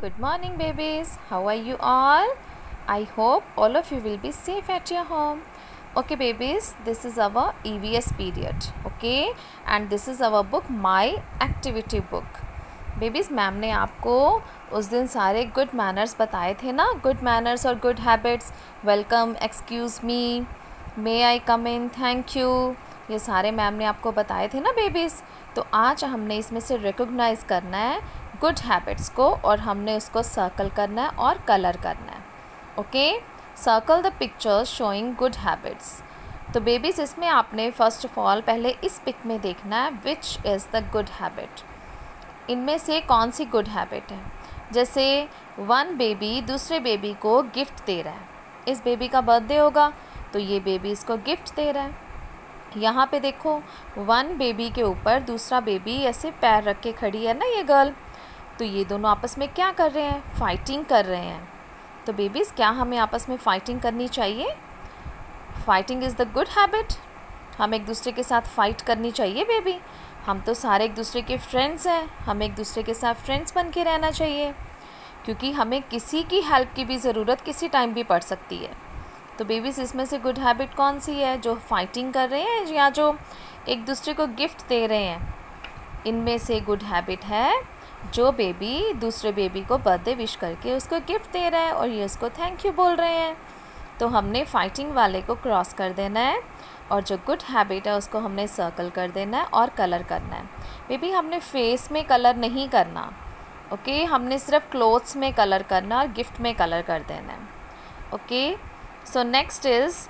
Good morning, babies. How are you all? I hope all of you will be safe at your home. Okay, babies, this is our EVS period. Okay, and this is our book, My Activity Book. Babies, ma'am ने आपको उस दिन सारे good manners बताए थे ना, good manners और good habits, welcome, excuse me, may I come in, thank you, ये सारे मैम ने आपको बताए थे ना बेबीज़। तो आज हमने इसमें से रिकॉग्नाइज़ करना है गुड हैबिट्स को और हमने उसको सर्कल करना है और कलर करना है। Okay, circle the pictures showing good habits. तो बेबीज़, इसमें आपने फ़र्स्ट ऑफ ऑल पहले इस पिक में देखना है which is the good habit, इनमें से कौन सी गुड हैबिट है। जैसे वन बेबी दूसरे बेबी को गिफ्ट दे रहा है, इस बेबी का बर्थडे होगा तो ये बेबी इसको गिफ्ट दे रहा है। यहाँ पे देखो, वन बेबी के ऊपर दूसरा बेबी ऐसे पैर रख के खड़ी है ना ये गर्ल, तो ये दोनों आपस में क्या कर रहे हैं, फाइटिंग कर रहे हैं। तो बेबीज़, क्या हमें आपस में फ़ाइटिंग करनी चाहिए? Fighting is the good habit. हम एक दूसरे के साथ फ़ाइट करनी चाहिए बेबी। हम तो सारे एक दूसरे के फ्रेंड्स हैं, हमें एक दूसरे के साथ फ्रेंड्स बन के रहना चाहिए, क्योंकि हमें किसी की हेल्प की भी ज़रूरत किसी टाइम भी पड़ सकती है। तो बेबीज़, इसमें से गुड हैबिट कौन सी है? जो फाइटिंग कर रहे हैं या जो एक दूसरे को गिफ्ट दे रहे हैं? इनमें से गुड हैबिट है जो बेबी दूसरे बेबी को बर्थडे विश करके उसको गिफ्ट दे रहा है और ये उसको थैंक यू बोल रहे हैं। तो हमने फाइटिंग वाले को क्रॉस कर देना है और जो गुड हैबिट है उसको हमने सर्कल कर देना है और कलर करना है। बेबी, हमने फेस में कलर नहीं करना, ओके, हमने सिर्फ क्लोथ्स में कलर करना और गिफ्ट में कलर कर देना है। ओके, सो नेक्स्ट इज़,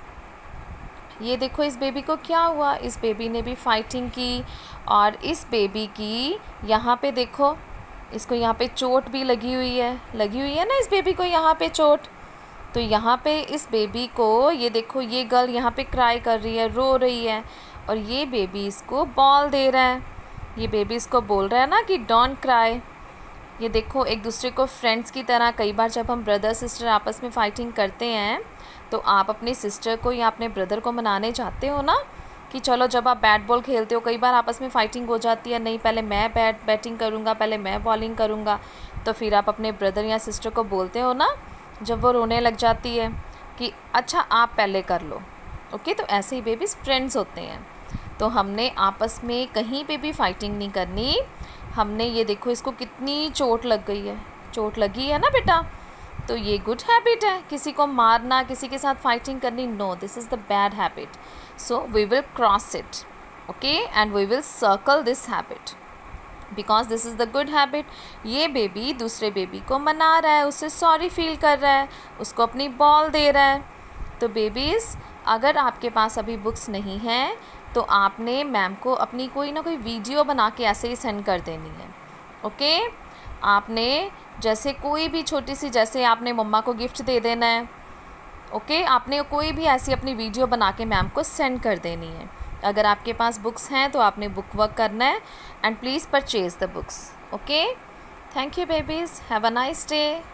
ये देखो इस बेबी को क्या हुआ, इस बेबी ने भी फाइटिंग की और इस बेबी की यहाँ पे देखो, इसको यहाँ पे चोट भी लगी हुई है ना इस बेबी को यहाँ पे चोट। तो यहाँ पे इस बेबी को ये देखो, ये गर्ल यहाँ पे क्राई कर रही है, रो रही है और ये बेबी इसको बॉल दे रहा है। ये बेबी इसको बोल रहा है ना कि डोंट क्राई। ये देखो, एक दूसरे को फ्रेंड्स की तरह, कई बार जब हम ब्रदर सिस्टर आपस में फ़ाइटिंग करते हैं तो आप अपनी सिस्टर को या अपने ब्रदर को मनाने चाहते हो ना कि चलो, जब आप बैट बॉल खेलते हो कई बार आपस में फ़ाइटिंग हो जाती है, नहीं पहले मैं बैटिंग करूँगा, पहले मैं बॉलिंग करूँगा, तो फिर आप अपने ब्रदर या सिस्टर को बोलते हो ना जब वो रोने लग जाती है कि अच्छा आप पहले कर लो। ओके, तो ऐसे ही बेबीज़ फ्रेंड्स होते हैं। तो हमने आपस में कहीं पे भी फ़ाइटिंग नहीं करनी। हमने, ये देखो इसको कितनी चोट लग गई है, चोट लगी है ना बेटा, तो ये गुड हैबिट है। किसी को मारना, किसी के साथ फाइटिंग करनी, no, this is the bad habit. So we will cross it, okay, and we will circle this habit because this is the good habit. ये बेबी दूसरे बेबी को मना रहा है, उससे सॉरी फील कर रहा है, उसको अपनी बॉल दे रहा है। तो बेबीज़, अगर आपके पास अभी बुक्स नहीं हैं तो आपने मैम को अपनी कोई ना कोई वीडियो बना के ऐसे ही सेंड कर देनी है। ओके, आपने जैसे कोई भी छोटी सी, जैसे आपने मम्मा को गिफ्ट दे देना है, ओके, आपने कोई भी ऐसी अपनी वीडियो बना के मैम को सेंड कर देनी है। अगर आपके पास बुक्स हैं तो आपने बुक वर्क करना है and please purchase the books. Okay, thank you babies, have a nice day.